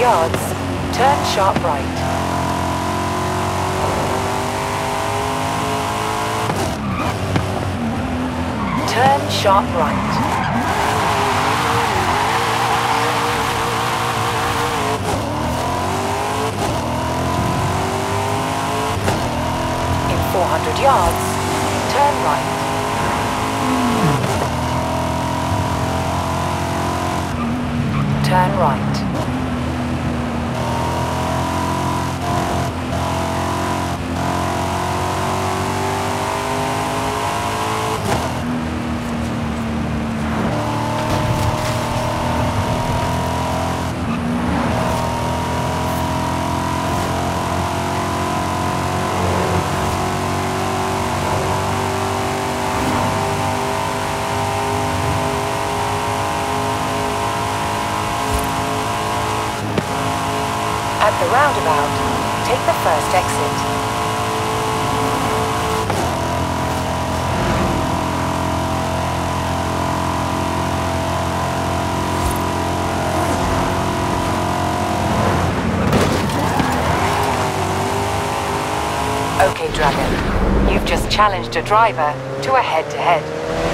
yards, turn sharp right. Turn sharp right. In 400 yards, turn right. Turn right. At the roundabout, take the first exit. Okay, Dragon. You've just challenged a driver to a head-to-head.